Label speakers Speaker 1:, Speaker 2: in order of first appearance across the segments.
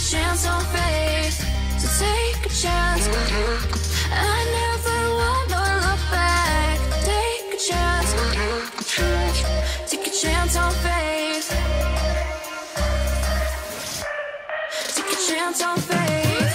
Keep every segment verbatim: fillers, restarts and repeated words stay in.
Speaker 1: chance on faith. So take a chance. I never wanna look back. Take a chance. Take a chance on faith. Take a chance on faith.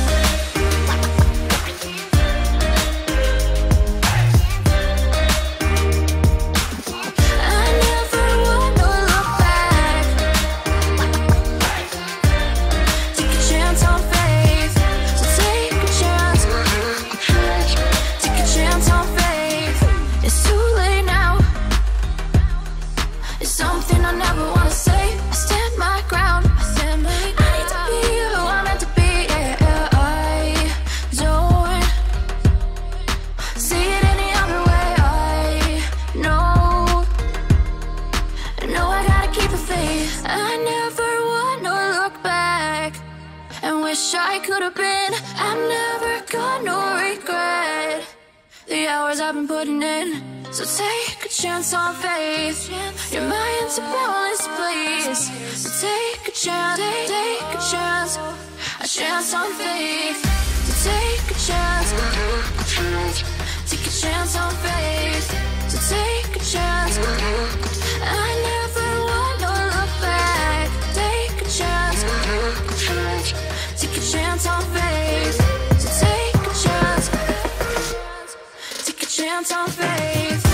Speaker 1: I could have been, I'm never gonna regret the hours I've been putting in. So take a chance on faith. Your mind's a bonus, please. So take a chance, take, take a chance, a chance on faith. So take a chance, take a chance on faith. So take a chance. I never wanna look back. Take a chance. Take a chance on faith. So take a chance. Take a chance on faith.